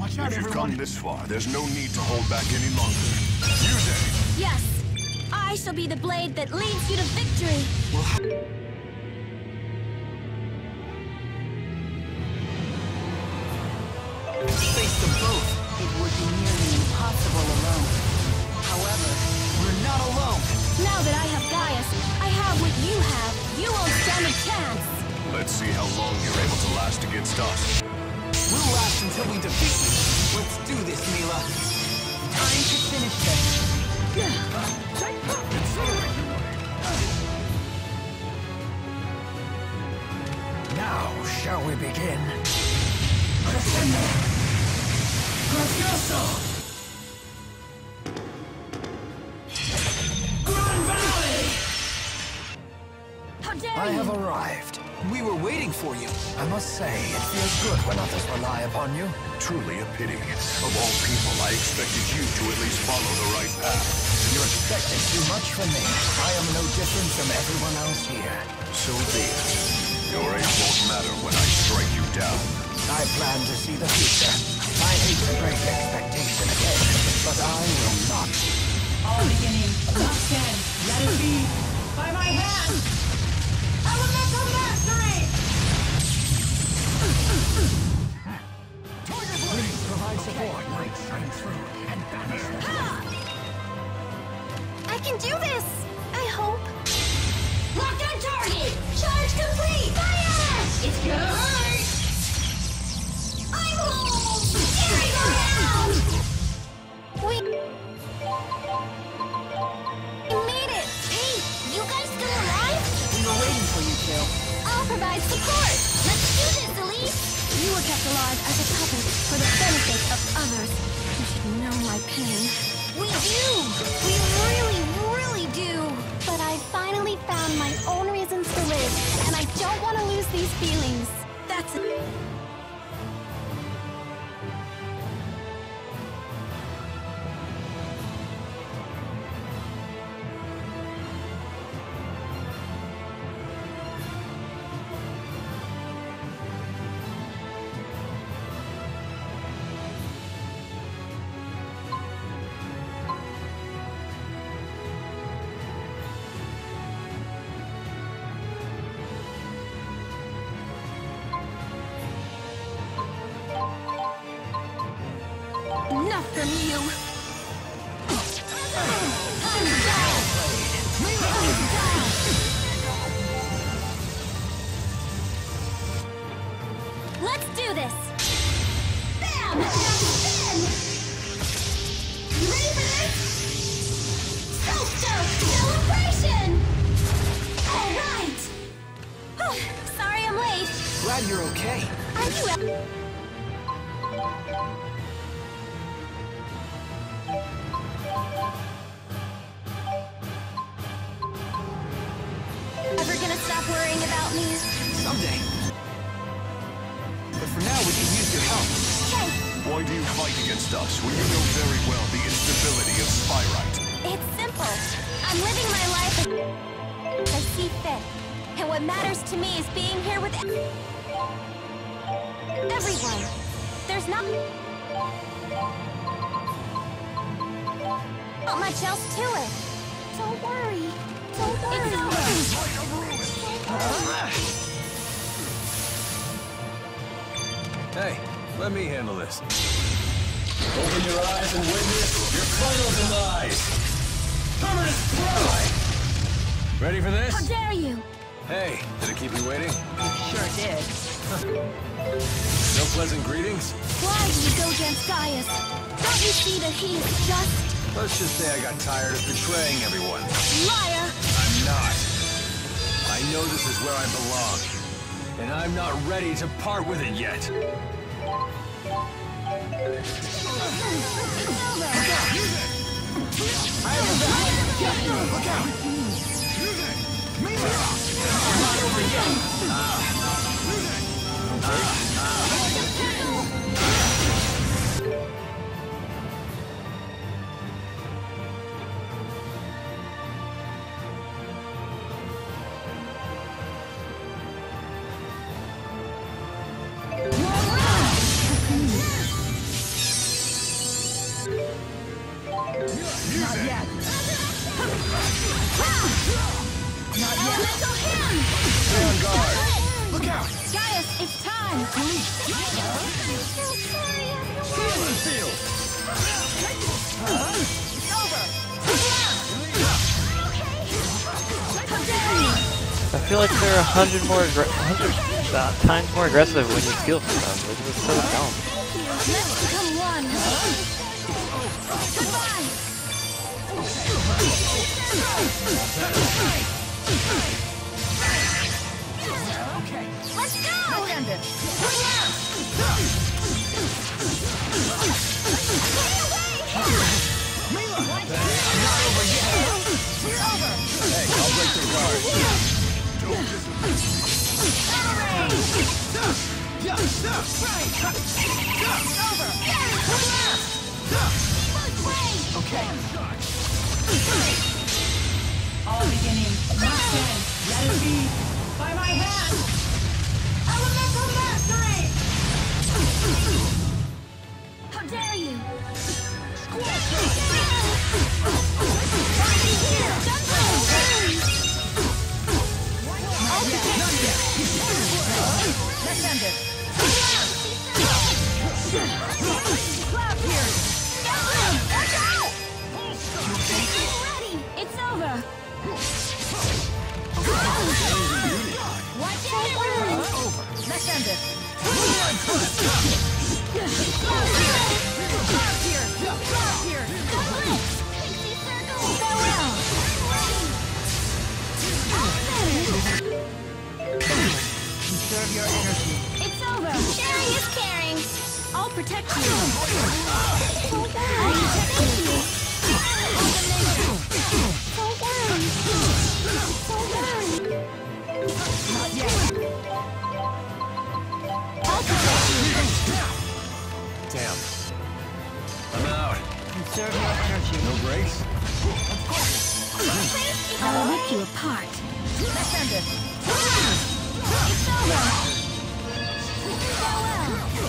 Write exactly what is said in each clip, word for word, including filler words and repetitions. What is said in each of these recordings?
Watch out, If you've everyone. come this far, there's no need to hold back any longer. Use it! Yes! I shall be the blade that leads you to victory! Well, how Face them both, it would be nearly impossible alone. However, we're not alone. Now that I have Gaius, I have what you have. You won't stand a chance! Let's see how long you're able to last against us. We'll last until we defeat you. Let's do this, Mila. Time to finish this. now shall we begin? Crescendo! Gracioso! Grand Valley! How dare I you! have arrived. We were waiting for you. I must say, it feels good when others rely upon you. Truly a pity. Of all people, I expected you to at least follow the right path. You expected too much from me. I am no different from everyone else here. So be it. Your age won't matter when I strike you down. I plan to see the future. I hate to break expectation again, but I will not. All beginning, not end. Let it be. By my hand! Elemental mastery! Please provide support. Light shine through and banish the I can do this! I hope. Locked on target! Charge complete! Fire! It's gonna hurt! I'm home! Carry around! We... We made it! Hey, you guys still alive? We were waiting for you, Jill. I'll provide support! Let's do this, Elise! You were kept alive as a puppet for the benefit of others. You should know my pain. We do! We really, really do! But I finally found my own reasons to live, and I don't want to lose these feelings. That's it. Enough from you! I'm down! I'm down! Let's do this! Bam! Now spin! You ready for this? Solstice celebration! Alright! Sorry I'm late. Glad you're okay. Are you... Ever gonna stop worrying about me? Someday. But for now, we can use your help. Okay, Why do you fight against us when you know very well the instability of Spyrite? it's simple. I'm living my life as I see fit. And what matters to me is being here with e- everyone. There's not... not much else to it. Don't worry. Don't worry. It's over. Hey, let me handle this. Open your eyes and witness your final demise! Permanent pride! Ready for this? How dare you? Hey, did it keep you waiting? Sure did. No pleasant greetings? Why do you go against Gaius? Don't you see that he is just... Let's just say I got tired of betraying everyone. liar? I'm not. I know this is where I belong. And I'm not ready to part with it yet. It's over. I have a back. Look out! Mila! Not over yet! feel like they're a hundred more, aggr hundred uh, times more aggressive when you steal from them. This is so dumb. Let's become one. Goodbye. Okay. Let's go. Let's end it. Mila! Not over yet. We're over. Hey, I'll break their guard. Yeah, right. Over. Okay. All beginning, not end. Let it be. By my hand. Elemental mastery. How dare you? Let's end it. Cloud here. Watch out! Ready. It's over. Watch out! Over. Let's end it. Cloud here. Cloud here. Cloud here. Pixie circle. Farewell. Conserve your energy. It's over. Sharing is caring. I'll protect you. I'll protect you. So down. So down. Not yet. I'll protect you. Damn. I'm out. Conserve your energy. No breaks? I'll rip you apart. Let's end it. It's over. Farewell.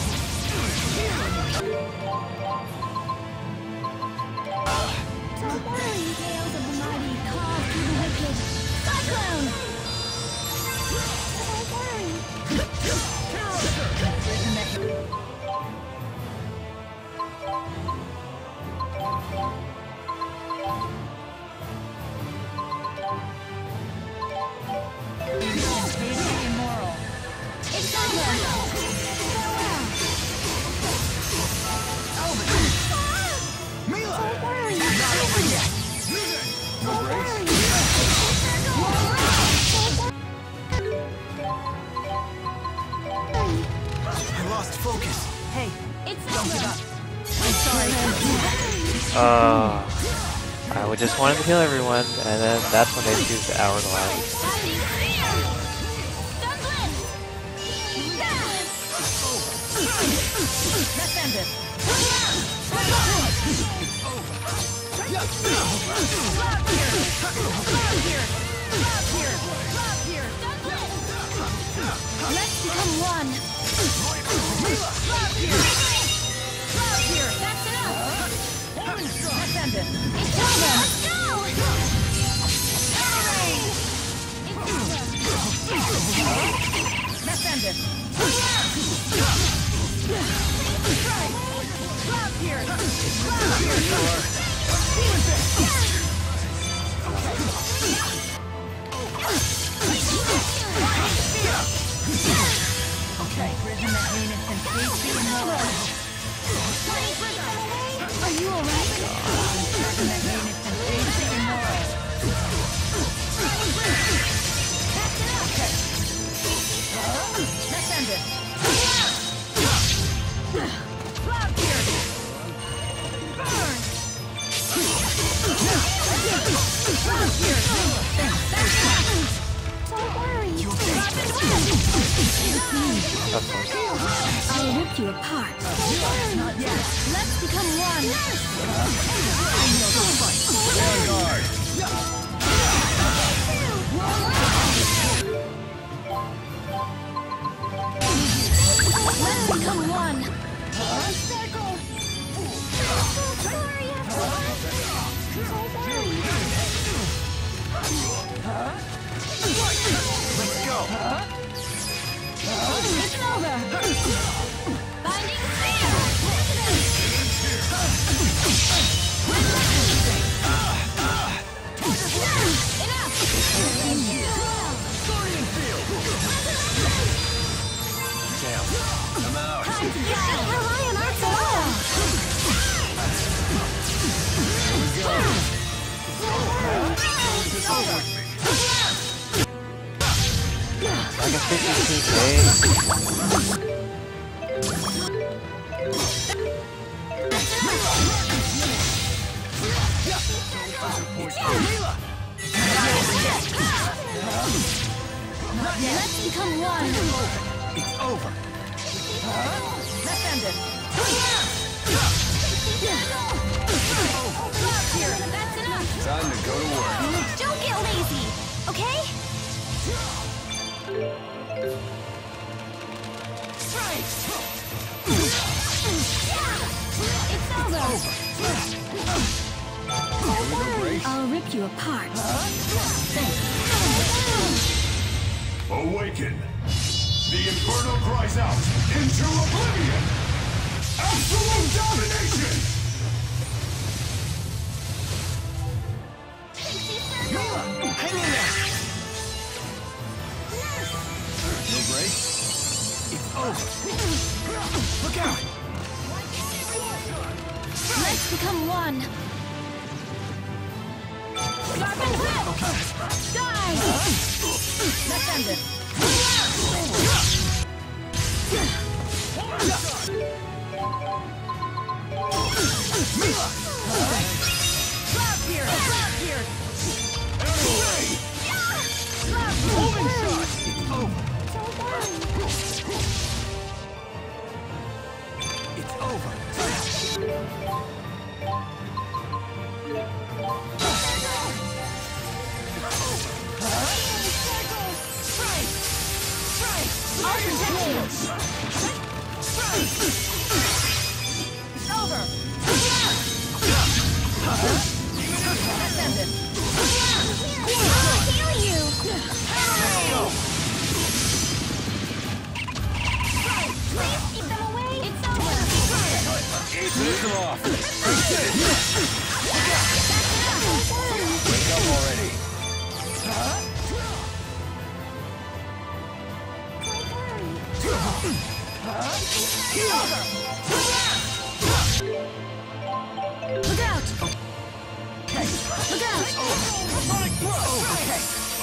Don't worry, tales of the mighty call to the wicked. Cyclone! Don't worry. Basic immoral. It's over. Farewell. Mila! Don't worry. Not over yet. No breaks? I lost focus. Hey, It's don't give over. up. I'm sorry. Uh, I would just wanted to kill everyone, and then that's when they choose the hourglass. Lightning spear. Sunblend. Let's end it. Cloud here. Cloud here. Cloud here. Cloud here. Sunblend. Let's become one. Cloud here. Cloud here. That's enough. Let's end it. It's over. Let's go. Hooray. It's over. Let's end it. Cloud here. Cloud here. Deal with this. Okay. Prison that heinous and tasty immoral. Are you alright? Prison that heinous and tasty immoral. Okay. Let's end it. Cloud here. Burn. Cloud here. Don't worry. I'll rip you apart. Not yet. Let's become one. On guard. Let's become one. Circle. Sorry, so sorry. Let's go. It's over. Binding spear. Enough. I'm out. Time to go! Can't rely on arts at all! Like a fifty-two K. Let's become one! It's over. Let's end it. Here, that's enough! Time to go to work. Don't get lazy, okay? Strike! It's over! Brace. I'll rip you apart. Awaken! The Inferno cries out into oblivion! Absolute domination! Hang in there. No break. It's over. Look out. Let's become one. Sharpen grip! Die! Let's end it. Mila! Slap here! Slap here! Moving shot. It's over. It's over. I'll protect you! It's over! Let's end it. I'll heal you! Please keep them away! It's over! Finish them off. That's Wake up already. Look out! Look out! Sonic blow. Okay.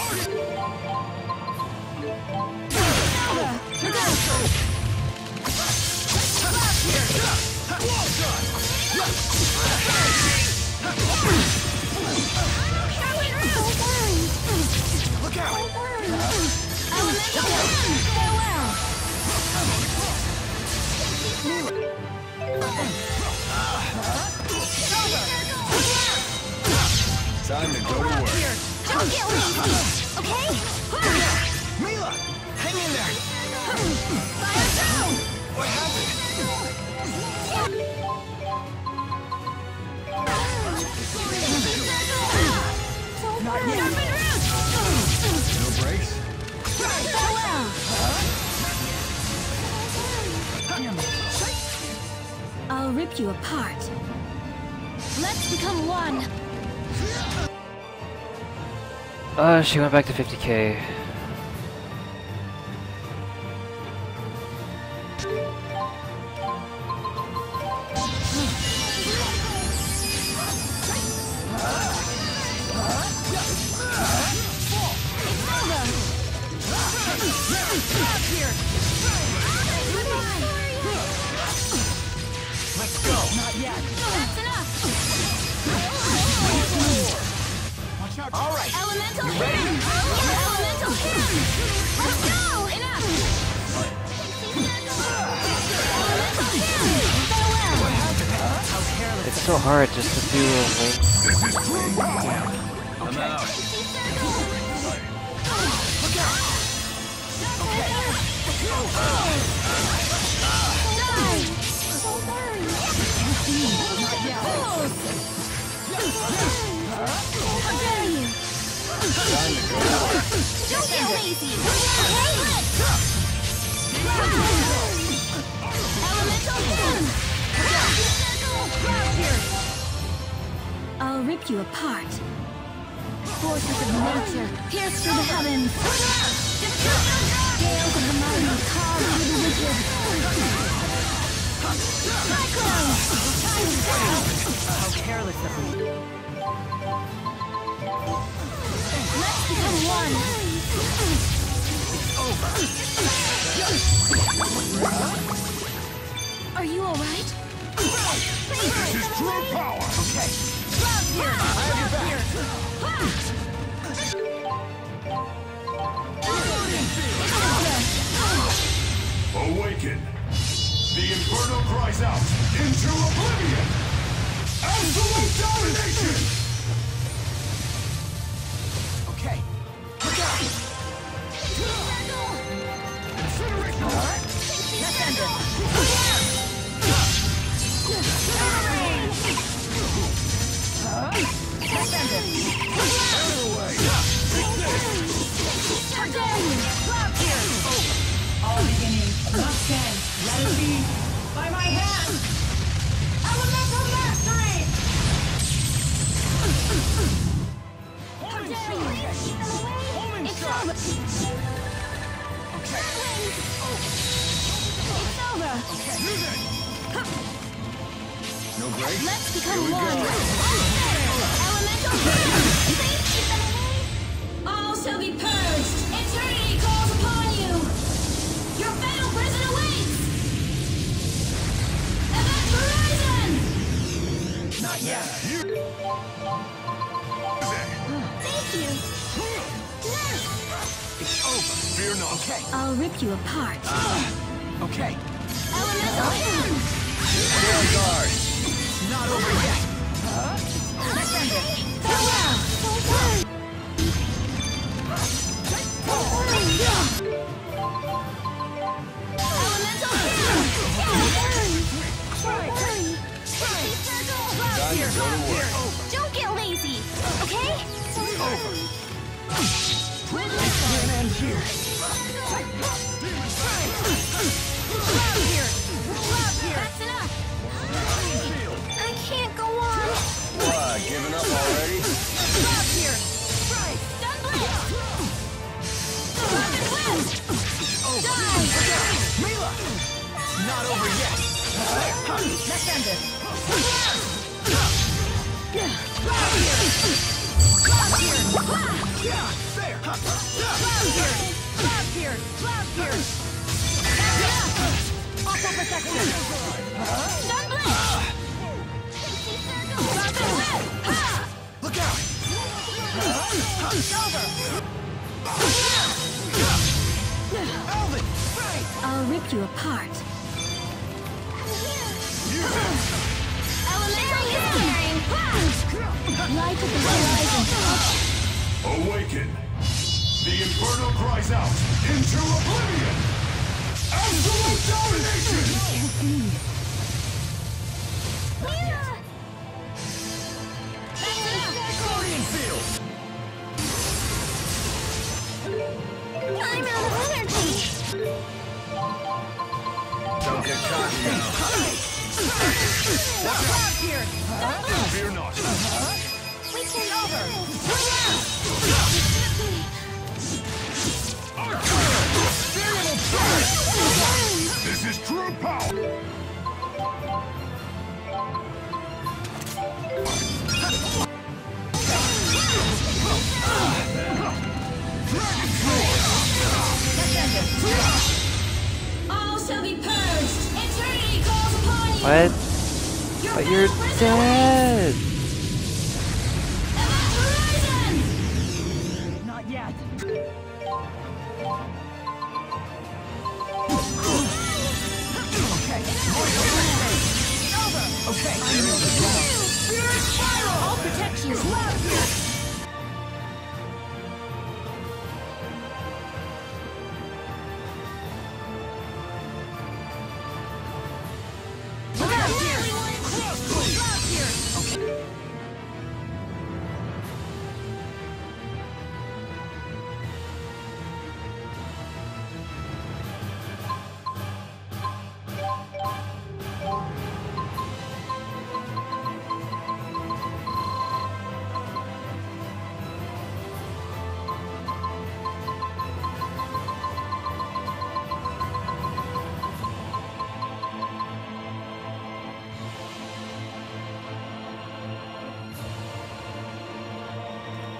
Look out! Well done. Look out. Elemental farewell! Time to go to work. Don't get lazy, okay? Mila, hang in there. Fire through! What happened? Not yet. No breaks. Farewell! I'll rip you apart. Let's become one. Uh, she went back to fifty K. Let's go. Not yet. That's enough. Watch out. All right. Elemental You ready? hand. Elemental hand. Let's go. Enough. Elemental hand. Farewell. It's so hard just to do a link. This is true power! I'm out. How dare you? Time to go to work. Don't get lazy. Elemental hand. I'll rip you apart. Forces of nature pierce through the heavens. Gales of the mighty carve through the wicked. careless of me. Let's become one. Are you alright? This is true power! Okay. Love here! Love here! Awaken! The Inferno cries out into oblivion! Absolute domination! Okay. Look out! Incineration! Let's end it. Let's end it. How dare you! Love here! All beginnings must end. Let it be by my hand. Elemental mastery. How dare you! It's over! Okay. It's over! No break? Let's become one! Elemental all shall be purged! Eternity calls upon you! Your fatal prison awaits! Event Horizon! Not yet. Thank you! Nurse! It's over. Fear not. Okay. I'll rip you apart. Okay. Elemental hand! Stay guard. Not over yet. Let's end it. Farewell! Elemental Time to go to work. don't get lazy, okay? Can't end here. That's enough. I can't go on. What, giving up already? Stun blitz. Rapid whip. Die. Mila! Not over yet. Let's end it. There. Aqua protection. Stun blitz. Rapid whip. Ha! Look out. It's over. Alvin. Right. I'll rip you apart. Elemental engineering. Light at the horizon. Awaken! The Inferno cries out into oblivion! Absolute domination! Guardian field! I'm out of energy. Don't get caught now. Fear not! We can over. This is true power! All shall be purged. Eternity calls upon you. What? But you're dead! Event Horizon. Not yet. Okay. Okay. Spirit spiral. I'll protect you.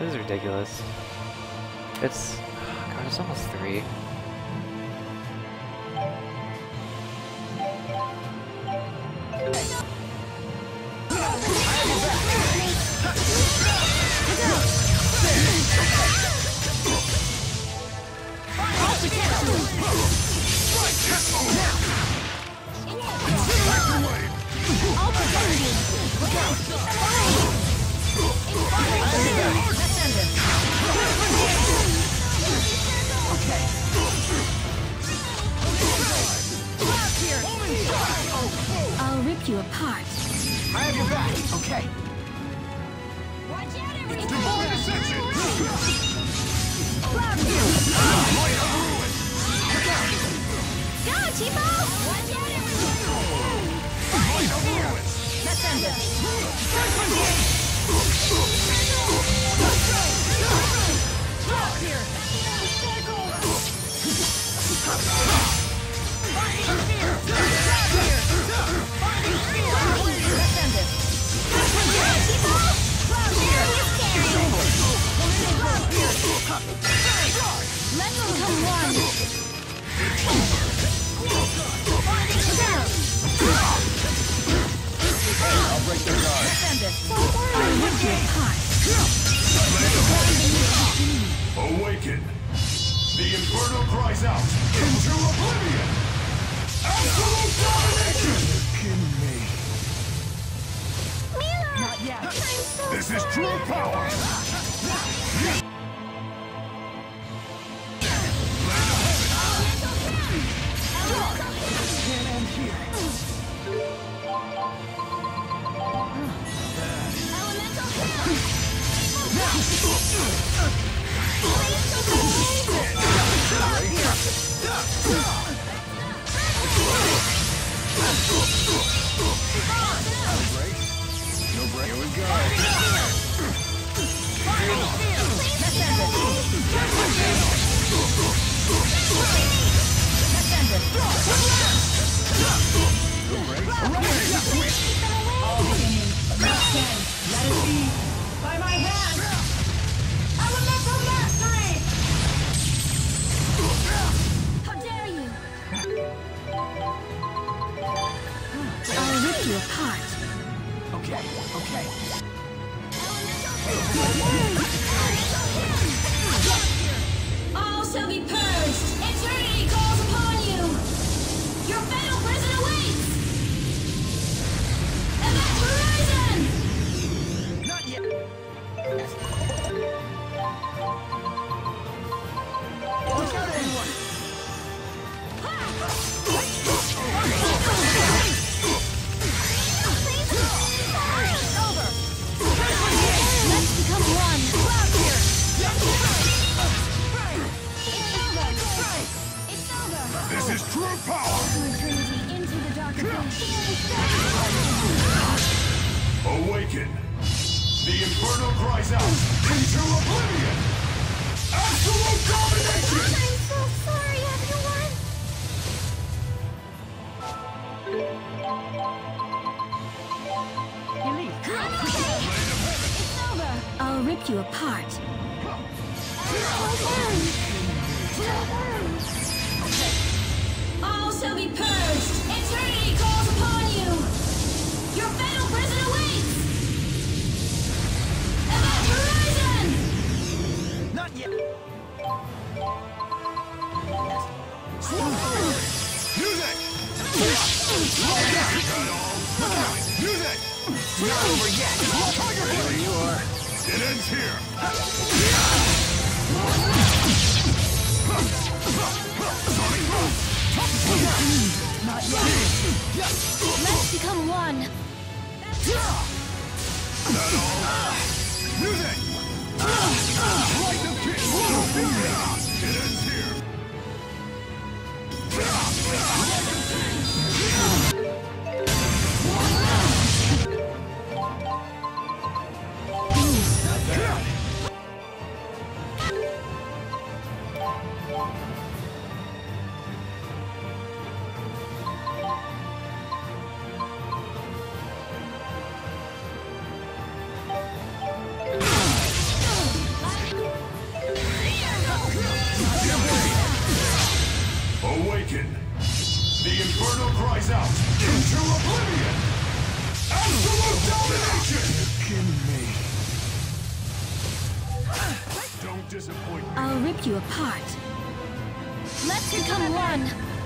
This is ridiculous. It's... God, it's almost three. I'll rip you apart. I have your back. Okay. Watch out, everyone! Divine Ascension! Go, Tipo! Watch out, everyone! Let's end it. Drop here! Let's become one. I'll break their guard. I'll rip you apart. Awaken! The Inferno cries out into oblivion! Absolute domination! Kidding me. Mira! Not yet. I'm so This is sorry. true power! Can't end here. No break. Here we go. Let it be by my hand! Elemental mastery! How dare you! I'll rip you apart. Okay, okay. All shall be purged. Eternity calls upon you. Your fatal prison awaits. And that's horizon. Not yet. Look out, everyone. Let's become one. It's over. This is true power! Eternity into the dark abyss. Awaken! The Inferno cries out into oblivion! Absolute domination! I'm so sorry, everyone. I'm okay. It's over. I'll rip you apart. All shall be purged. Eternity calls upon you. Your fatal prison awaits. And that's horizon. Not yet. Music! Music! Not over yet. There you are. It ends here. Not yet. Let's become one. That all? Music! Light the king! It ends here. Inferno cries out into oblivion! Absolute domination! You're kidding me. Don't disappoint me. I'll rip you apart. Let's become one.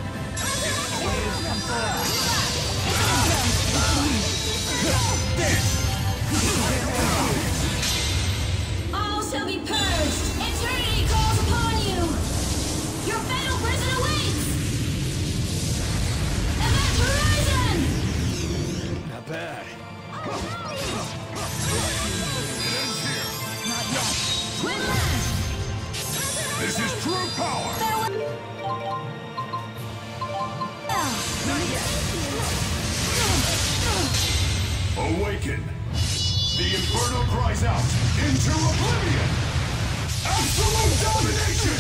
All shall be purged. Eternity calls upon you. Your fatal prison awaits. Event Horizon! Not bad. Not yet. Twin Lash! This is true power! Awaken! The Inferno cries out into oblivion! Absolute domination!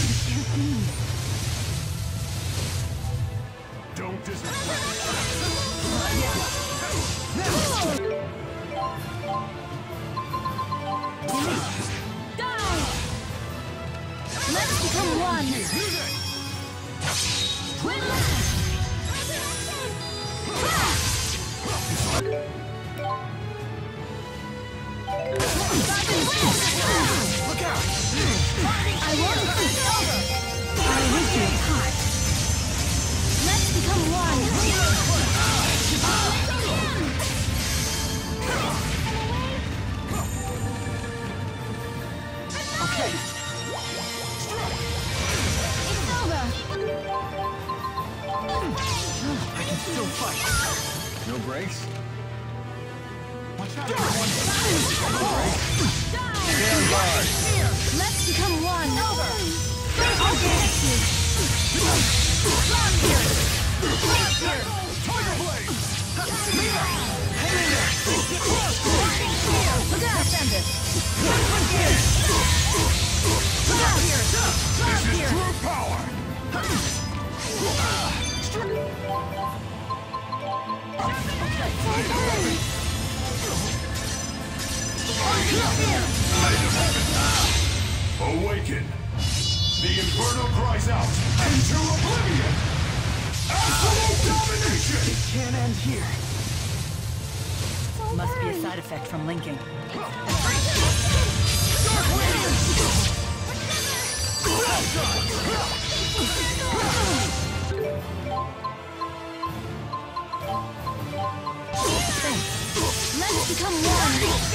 Don't disappoint Die! Let's become one. Twin Lash! Look out! I won't fight over. I'll rip you apart. Let's become one. Okay. It's over. I can still fight. No breaks? Watch out! Stand guard! Let's become one. Over. I'll protect you. Tiger Blade! Look out! Send it. This is true power! Awaken! The Inferno cries out into oblivion! Absolute domination! It can't end here. Must be a side effect from linking. Let's become one.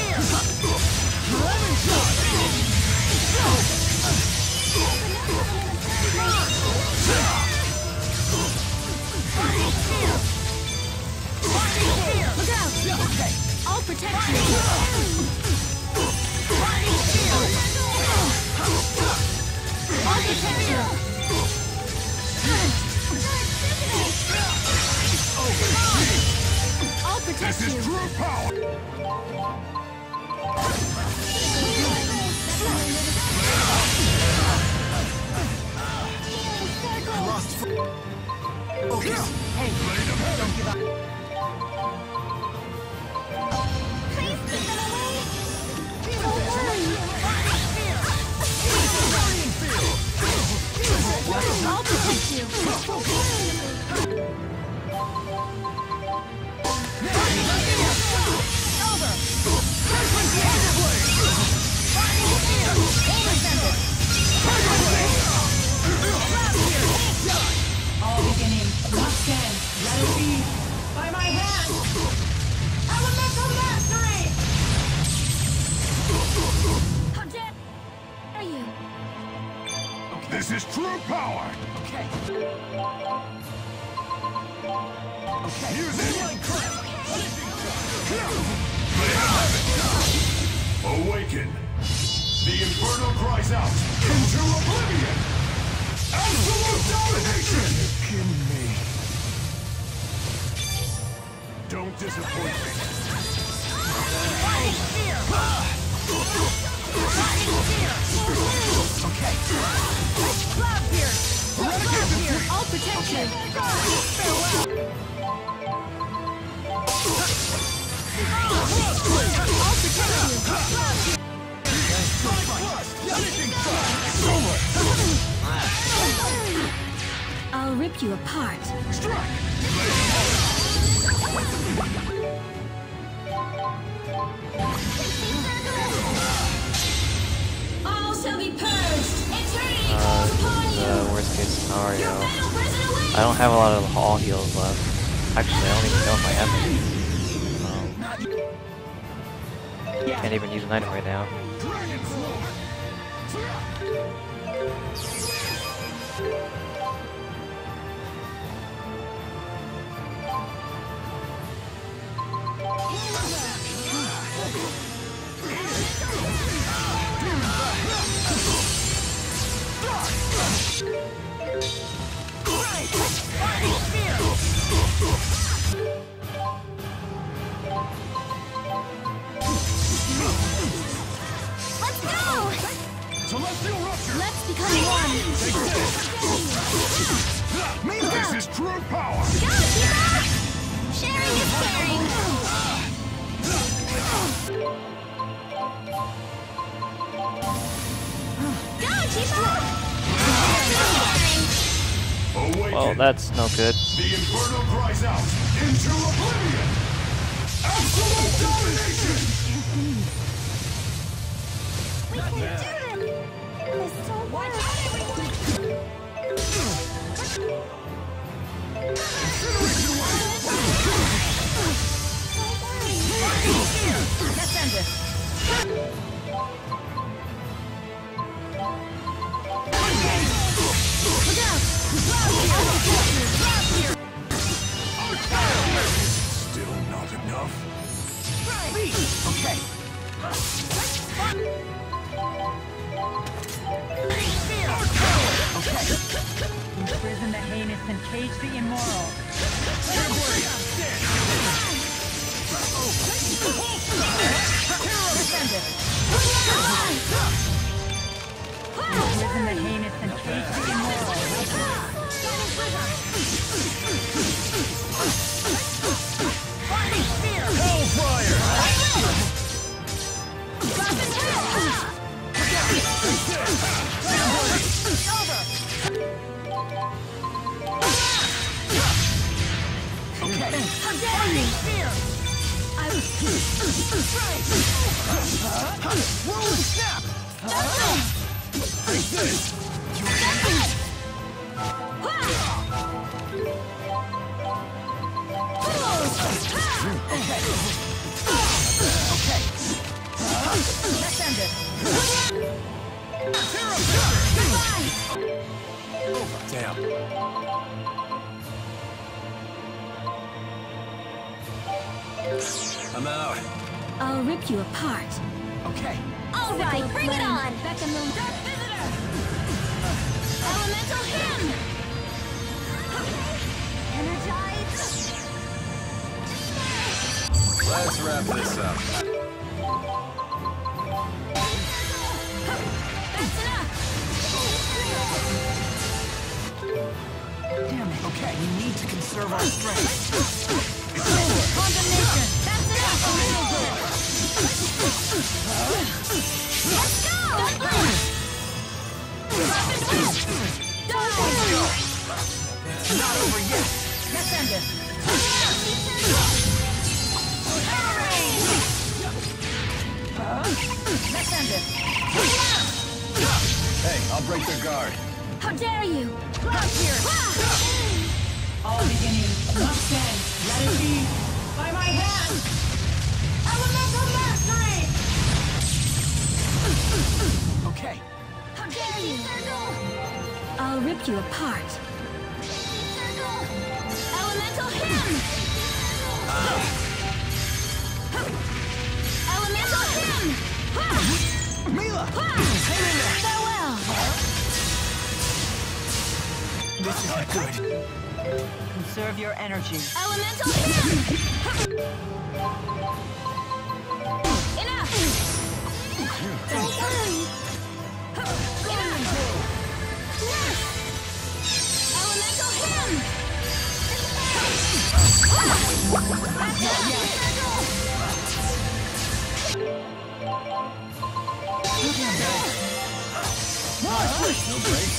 Look out! Okay. I'll protect you. I'll protect you. I'll protect This is you. true power! I lost. Focus. Hey, don't give up. I'll protect you. All beginning must end. Let it be by my hand. Elemental mastery. How dare you? This is true power! Okay. Okay. Music! Crash. Awaken! The Inferno cries out into oblivion! Absolute domination! You're kidding me. Don't disappoint me. Okay. Cloud here. Cloud here. I'll protect you. Farewell. I'll protect you. I'll rip you apart. Strike! All shall be purged. Eternity Uh, calls upon this is you. the worst case scenario. Your final prison awaits. I don't have a lot of all heals left. Actually, I don't even know if I have any. Um, can't even use an item right now. Let's go. Celestial rupture! Let's become one. This is true power! Go, Xilla! Sharing is caring. Go, Xilla! Awaken! Well, that's no good. The Inferno cries out into oblivion! Absolute domination! We can do this! Mister Watch out, everyone! Let's end this. Look out! Still not enough. Okay. Imprison the heinous and cage the immoral. Defend it. Imprison the heinous and cage the immoral. How dare you! I Rolling snap! Take this! Let's end it. Damn. I'm out. I'll rip you apart. Okay. All right, bring it on! Beckon the Dark Visitor! Elemental Hymn! Energize! Let's wrap this up. That's enough! Damn it. Okay, we need to conserve our strength. Condemnation! That's enough! Let's go! Not over yet. Let's end it. Let's end it. Hey, I'll break their guard. How dare you! All beginnings must end. Let it be by my hand. Elemental mastery. Okay. How dare you! I'll rip you apart. Elemental Hymn! Elemental Hymn! Mila! Farewell! This isn't good. Conserve your energy. Elemental Hymn! Enough! Elemental Hymn! No break.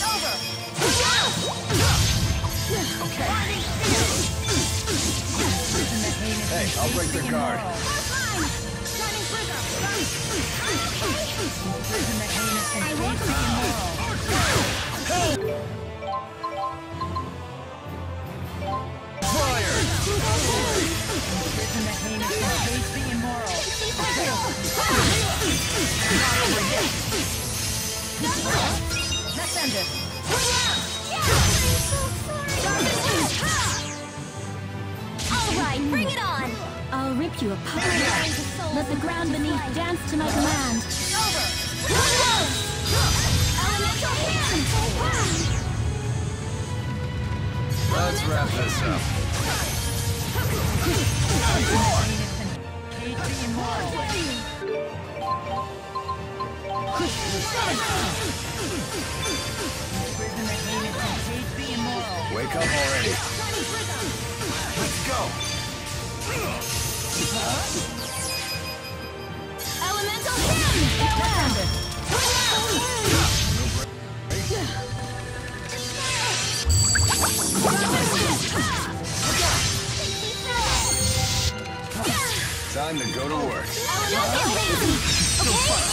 Okay. Hey, I'll break their guard. That's mine! Prison that heinous and hate the immoral. Fire! Prison that heinous and hate the immoral. Not over yet. Let's end it. All right, bring it on. I'll rip you apart. Let the ground beneath dance to my command. Over. Elemental hand. Let's wrap this up. Hate the immoral. Prison that heinous and hate the immoral. Wake up already. Let's go! Elemental hand. Time to go to work. Elemental hand. Okay?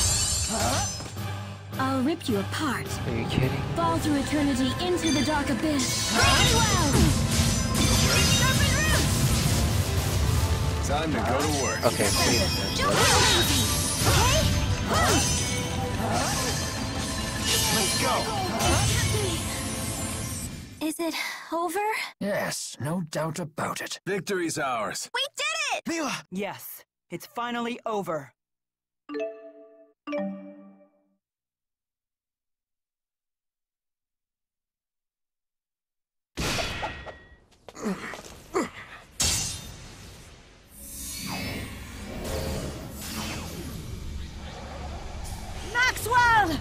I'll rip you apart. Are you kidding? Fall through eternity into the dark abyss. Very well. Serpent roots. Time to go to work. Okay, please. Don't be lazy. Okay? Let's go! Is it over? Yes, no doubt about it. Victory's ours. We did it! Mila! Yes, it's finally over. Maxwell!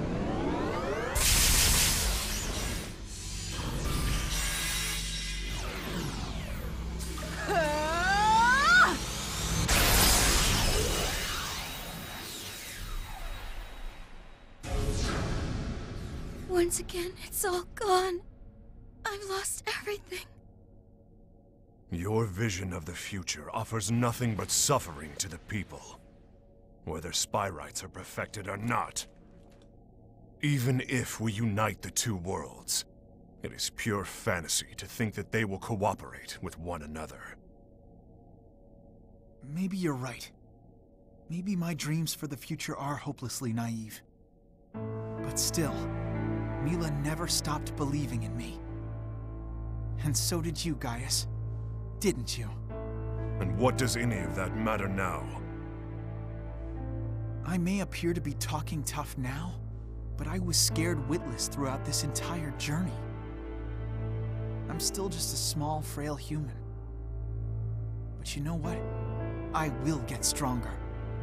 Once again, it's all gone. I've lost everything. Your vision of the future offers nothing but suffering to the people, whether spy rights are perfected or not. Even if we unite the two worlds, it is pure fantasy to think that they will cooperate with one another. Maybe you're right. Maybe my dreams for the future are hopelessly naive. But still, Mila never stopped believing in me. And so did you, Gaius. Didn't you? And what does any of that matter now? I may appear to be talking tough now, but I was scared witless throughout this entire journey. I'm still just a small, frail human. But you know what? I will get stronger.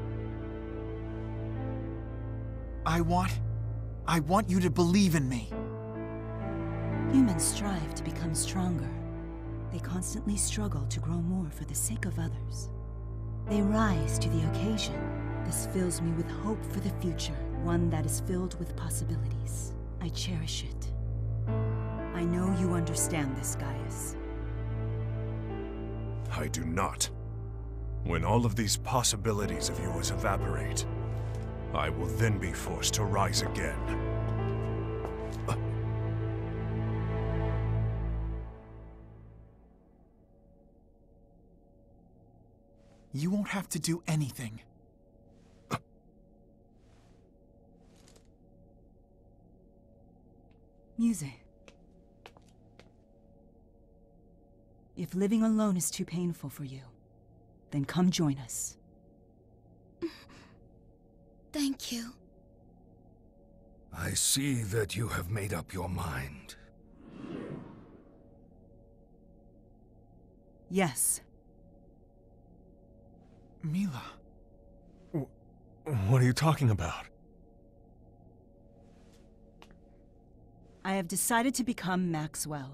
I want... I want you to believe in me. Humans strive to become stronger. They constantly struggle to grow more for the sake of others. They rise to the occasion. This fills me with hope for the future, one that is filled with possibilities. I cherish it. I know you understand this, Gaius. I do not. When all of these possibilities of yours evaporate, I will then be forced to rise again. Uh. You won't have to do anything. Uh. Music. If living alone is too painful for you, then come join us. Thank you. I see that you have made up your mind. Yes. Mila. What are you talking about? I have decided to become Maxwell.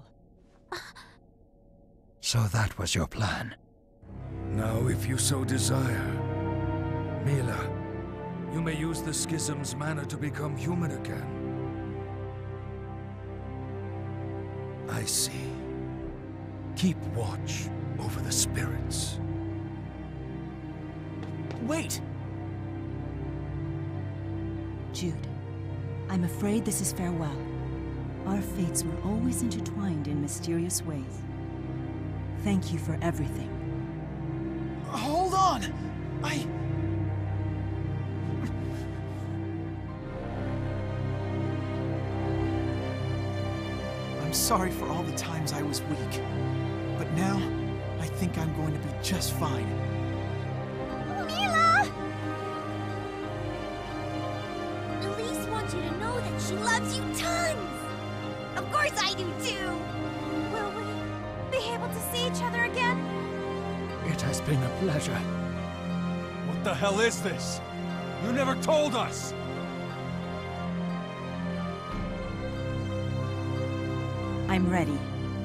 So that was your plan. Now, if you so desire, Mila, you may use the schism's mana to become human again. I see. Keep watch over the spirits. Wait! Jude, I'm afraid this is farewell. Our fates were always intertwined in mysterious ways. Thank you for everything. Hold on! I... I'm sorry for all the times I was weak. But now, I think I'm going to be just fine. Mila! Elise wants you to know that she loves you tons! Of course I do too! Will we be able to see each other again? It has been a pleasure. What the hell is this? You never told us! I'm ready.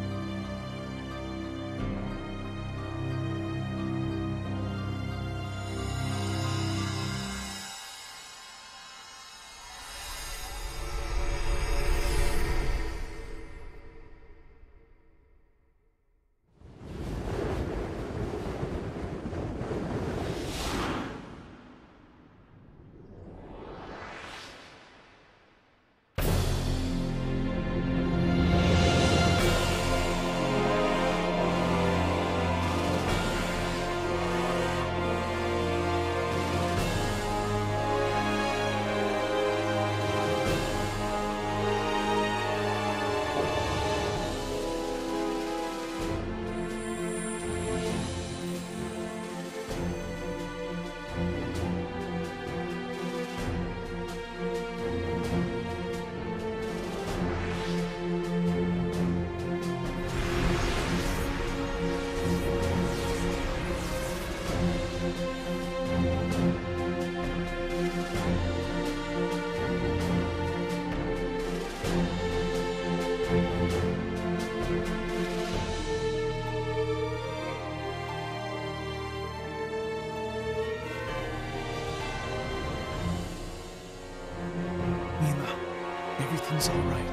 Everything's all right.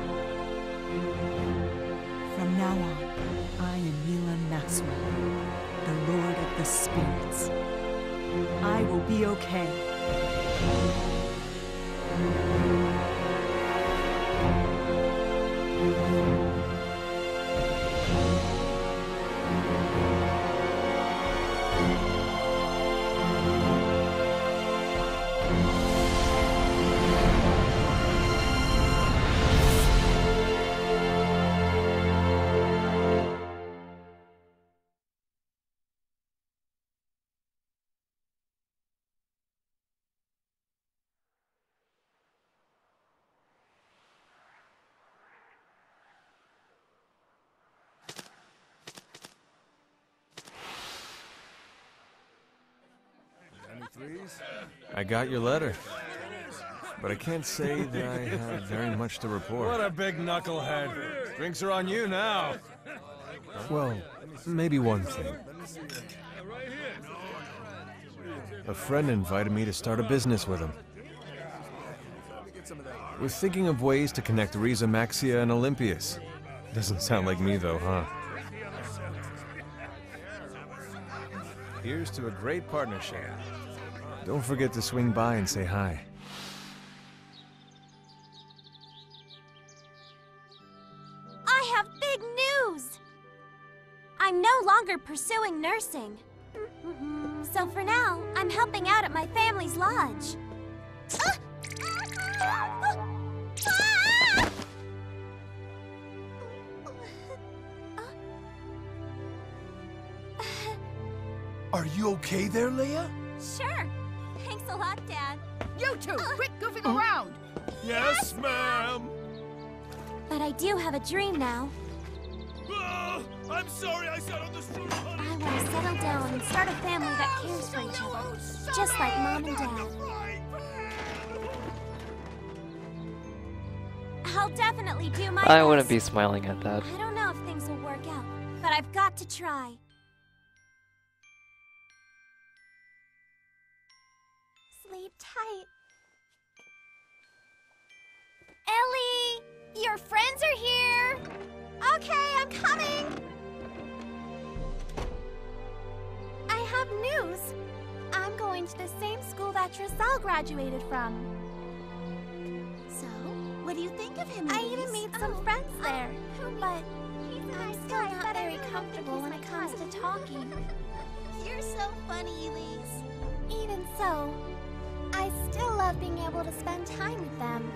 From now on, I am Mila Maxwell, the Lord of the Spirits. I will be okay. I got your letter, but I can't say that I have very much to report. What a big knucklehead. Drinks are on you now. Well, maybe one thing. A friend invited me to start a business with him. We're thinking of ways to connect Riza Maxia and Olympias. Doesn't sound like me though, huh? Here's to a great partnership. Don't forget to swing by and say hi. I have big news! I'm no longer pursuing nursing. So for now, I'm helping out at my family's lodge. Are you okay there, Leia? Sure. Thanks a lot, Dad. You two, quit goofing around! Yes, ma'am! But I do have a dream now. Oh, I'm sorry I sat on the street. I want to settle down and start a family that cares for each other. Just like Mom and Dad. I'll definitely do my I best. wouldn't be smiling at that. I don't know if things will work out, but I've got to try. Sleep tight. Ellie! Your friends are here! Okay, I'm coming! I have news. I'm going to the same school that Rizal graduated from. do you think of him? I even made some oh, friends there, oh, but I'm still not very comfortable when it comes to talking. You're so funny, Elise. Even so, I still love being able to spend time with them.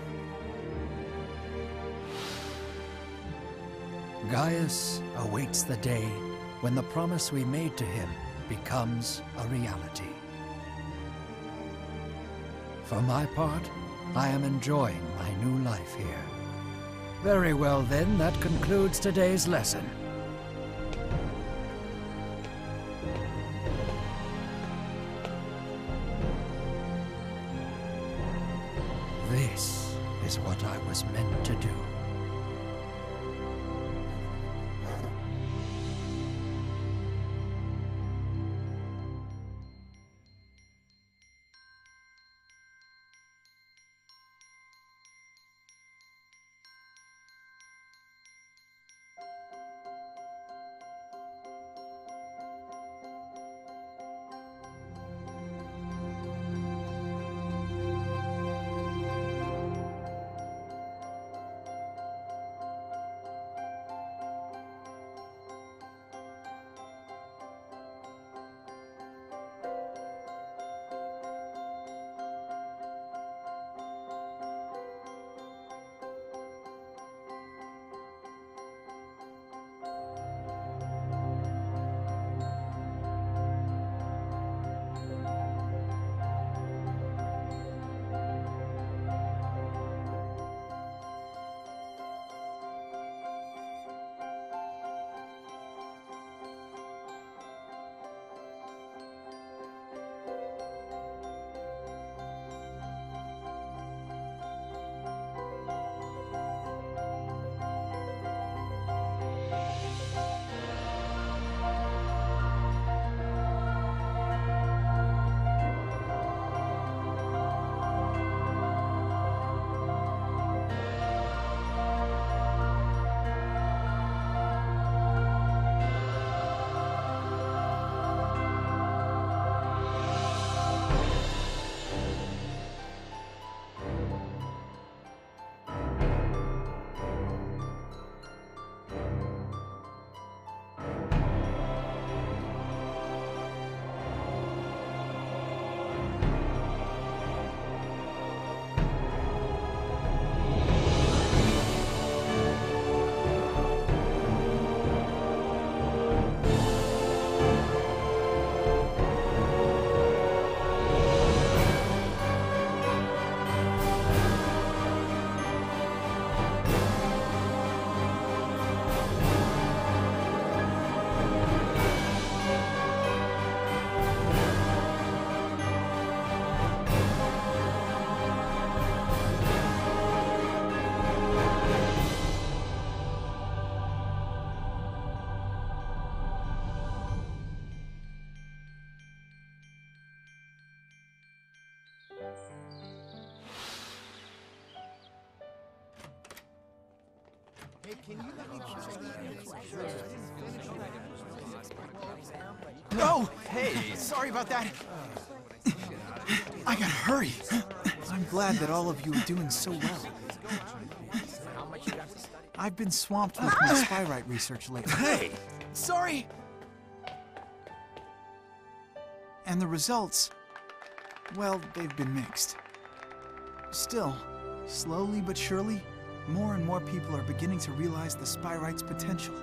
Gaius awaits the day when the promise we made to him becomes a reality. For my part, I am enjoying my new life here. Very well then, that concludes today's lesson. This is what I was meant to do. Oh, hey, sorry about that. I gotta hurry. I'm glad that all of you are doing so well. I've been swamped with my spyrite research lately. Hey! Sorry! And the results, well, they've been mixed. Still, slowly but surely, more and more people are beginning to realize the spyrite's potential.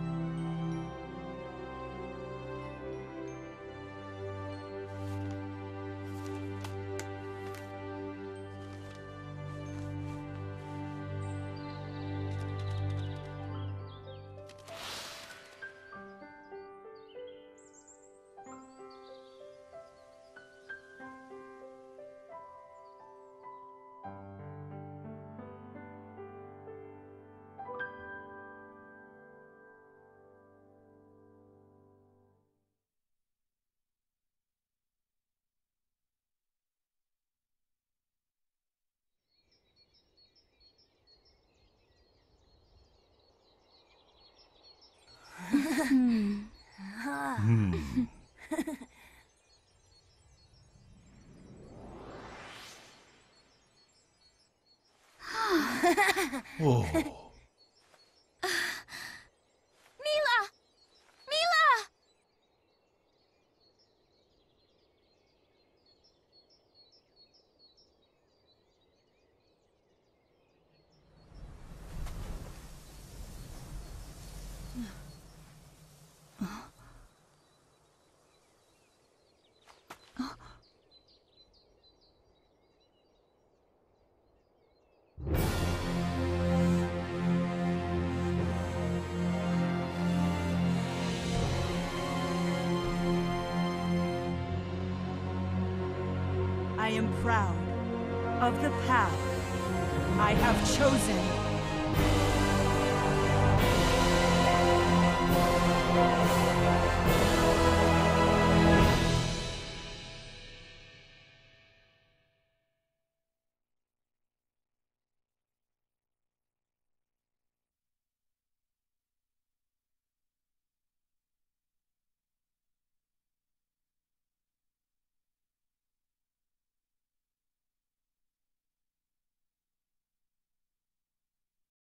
Hmm. Oh. Mila! Mila! I am proud of the path I have chosen.